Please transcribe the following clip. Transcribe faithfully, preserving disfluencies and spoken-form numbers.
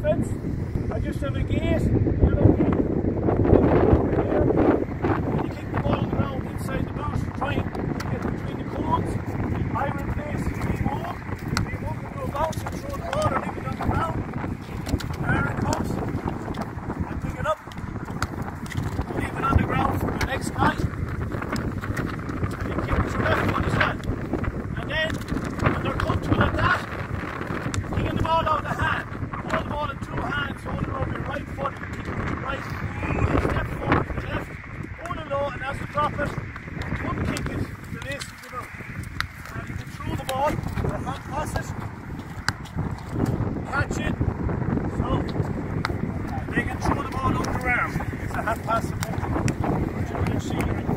fence. I just have a gate, yellow gate. And you kick the ball on the ground inside the boot, try and get between the cones. I replace the walk, the walk into a bounce and throw the ball or leave it on the ground. There it comes. I pick it up, leave it on the ground for the next guy. And you kick it to left one as well. And then, when they're comfortable at that, kicking the ball out of the hand. Hold the ball in two hands, hold it over your right foot, kick it to the right, step forward to the left, hold it low, and as you drop it, one kick it to the lace of the boot. And you can throw the ball, or hand pass it, catch it, so they can throw the ball under their arm. It's a hand pass. You can see